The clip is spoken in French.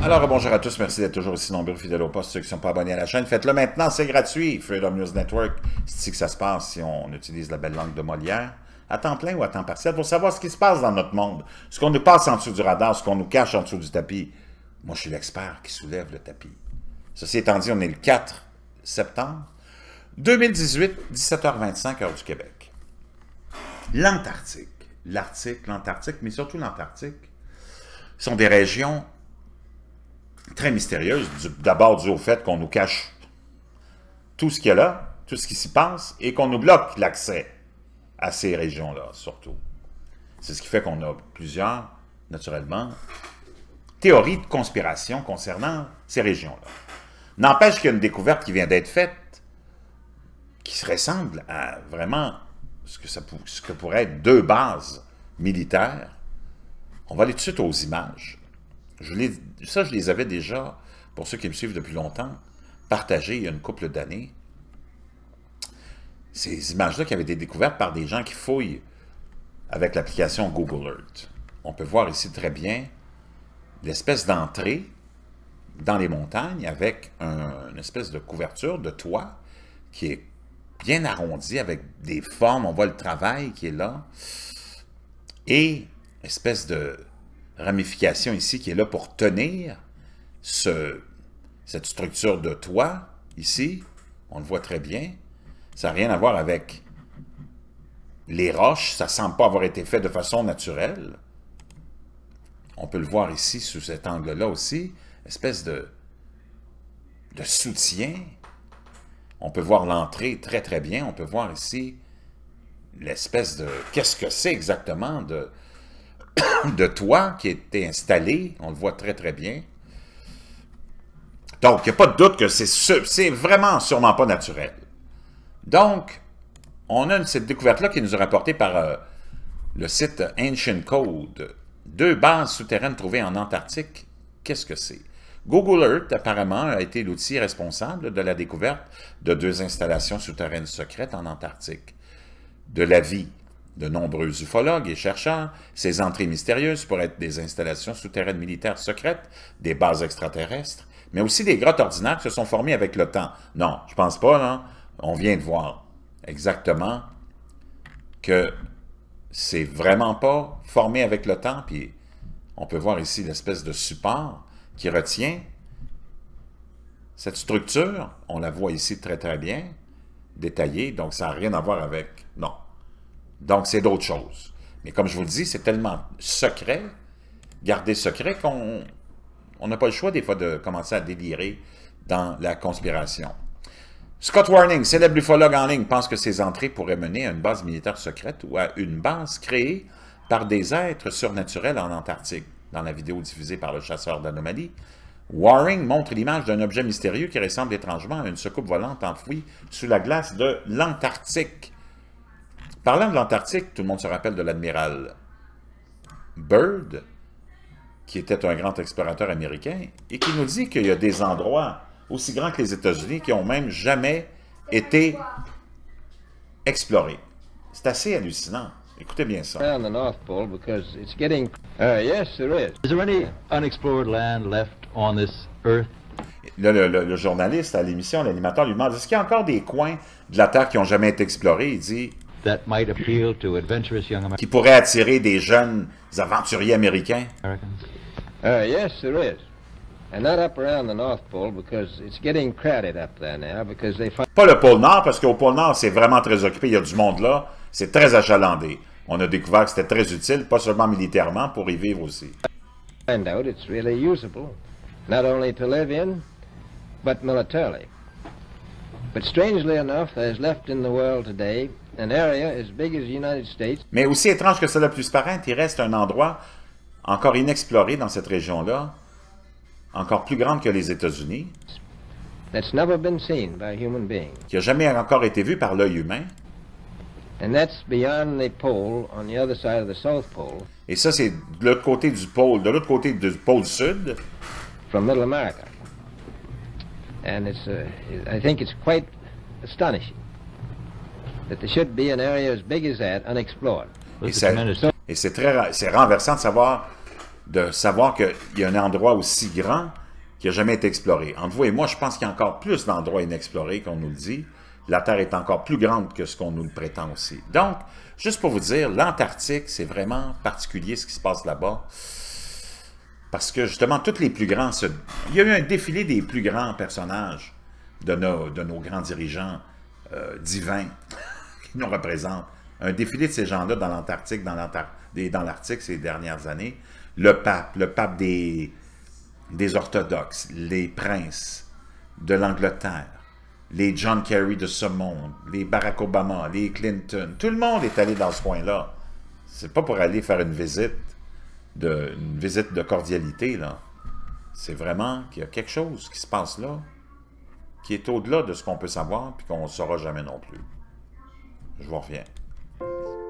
Alors, bonjour à tous, merci d'être toujours aussi nombreux, fidèles au poste, ceux qui ne sont pas abonnés à la chaîne. Faites-le maintenant, c'est gratuit. Freedom News Network, c'est ici que ça se passe si on utilise la belle langue de Molière, à temps plein ou à temps partiel, pour savoir ce qui se passe dans notre monde, ce qu'on nous passe en dessous du radar, ce qu'on nous cache en dessous du tapis. Moi, je suis l'expert qui soulève le tapis. Ceci étant dit, on est le 4 septembre 2018, 17h25, heure du Québec. L'Antarctique, l'Arctique, l'Antarctique, mais surtout l'Antarctique, sont des régions très mystérieuses, d'abord dû au fait qu'on nous cache tout ce qu'il y a là, tout ce qui s'y passe, et qu'on nous bloque l'accès à ces régions-là, surtout. C'est ce qui fait qu'on a plusieurs, naturellement, théories de conspiration concernant ces régions-là. N'empêche qu'il y a une découverte qui vient d'être faite, qui se ressemble à vraiment ce que pourrait être deux bases militaires. On va aller tout de suite aux images. Je les avais déjà, pour ceux qui me suivent depuis longtemps, partagées il y a une couple d'années. Ces images-là qui avaient été découvertes par des gens qui fouillent avec l'application Google Earth. On peut voir ici très bien l'espèce d'entrée dans les montagnes avec une espèce de couverture de toit qui est bien arrondi avec des formes. On voit le travail qui est là. Et espèce de ramification ici qui est là pour tenir cette structure de toit ici. On le voit très bien. Ça n'a rien à voir avec les roches. Ça ne semble pas avoir été fait de façon naturelle. On peut le voir ici sous cet angle-là aussi. Espèce de soutien. On peut voir l'entrée très très bien. On peut voir ici l'espèce de... Qu'est-ce que c'est exactement de toit qui a été installé. On le voit très très bien. Donc, il n'y a pas de doute que c'est vraiment sûrement pas naturel. Donc, on a cette découverte-là qui nous est rapportée par le site Ancient Code. Deux bases souterraines trouvées en Antarctique. Qu'est-ce que c'est? Google Earth, apparemment, a été l'outil responsable de la découverte de deux installations souterraines secrètes en Antarctique. De l'avis de nombreux ufologues et chercheurs, ces entrées mystérieuses pourraient être des installations souterraines militaires secrètes, des bases extraterrestres, mais aussi des grottes ordinaires qui se sont formées avec le temps. Non, je pense pas, non. On vient de voir exactement que c'est vraiment pas formé avec le temps, puis on peut voir ici l'espèce de support qui retient cette structure. On la voit ici très très bien, détaillée, donc ça n'a rien à voir avec... Non. Donc c'est d'autres choses. Mais comme je vous le dis, c'est tellement secret, gardé secret, qu'on n'a pas le choix des fois de commencer à délirer dans la conspiration. Scott Warning, célèbre ufologue en ligne, pense que ces entrées pourraient mener à une base militaire secrète ou à une base créée par des êtres surnaturels en Antarctique. Dans la vidéo diffusée par le chasseur d'anomalies, Waring montre l'image d'un objet mystérieux qui ressemble étrangement à une soucoupe volante enfouie sous la glace de l'Antarctique. Parlant de l'Antarctique, tout le monde se rappelle de l'admiral Byrd, qui était un grand explorateur américain, et qui nous dit qu'il y a des endroits aussi grands que les États-Unis qui n'ont même jamais été explorés. C'est assez hallucinant. Écoutez bien ça. Around the North Pole because it's getting... yes, there is. Is there any unexplored land left on this Earth? Là, le journaliste à l'émission, l'animateur lui demande, est-ce qu'il y a encore des coins de la Terre qui n'ont jamais été explorés? Il dit... That might appeal to adventurous young qui pourraient attirer des jeunes aventuriers américains. Americans? Yes, there is. And not up around the North Pole because it's getting crowded up there now because they find... Pas le pôle Nord, parce qu'au pôle Nord, c'est vraiment très occupé. Il y a du monde là. C'est très achalandé. On a découvert que c'était très utile, pas seulement militairement, pour y vivre aussi. Find out it's really usable, not only to live in, but militarily. But strangely enough, there's left in the world today an area as big as the United States. Mais aussi étrange que cela puisse paraître, il reste un endroit encore inexploré dans cette région-là, encore plus grande que les États-Unis, That's never been seen by human beings. qui n'a jamais encore été vu par l'œil humain. And that's beyond the pole, on the other side of the South Pole, Et ça, c'est de l'autre côté du pôle, de l'autre côté du pôle sud, from Middle America. And I think it's quite astonishing that there should be an area as big as that unexplored. et c'est renversant de savoir de savoir qu'il y a un endroit aussi grand qui n'a jamais été exploré. Entre vous et moi, je pense qu'il y a encore plus d'endroits inexplorés qu'on nous le dit. La Terre est encore plus grande que ce qu'on nous le prétend aussi. Donc, juste pour vous dire, l'Antarctique, c'est vraiment particulier ce qui se passe là-bas. Parce que, justement, tous les plus grands... Il y a eu un défilé des plus grands personnages de nos grands dirigeants divins qui nous représentent. Un défilé de ces gens-là dans l'Antarctique, dans l'Arctique ces dernières années. Le pape des orthodoxes, les princes de l'Angleterre, les John Kerry de ce monde, les Barack Obama, les Clinton, tout le monde est allé dans ce coin-là. C'est pas pour aller faire une visite de cordialité, là. C'est vraiment qu'il y a quelque chose qui se passe là, qui est au-delà de ce qu'on peut savoir, puis qu'on ne saura jamais non plus. Je vous reviens.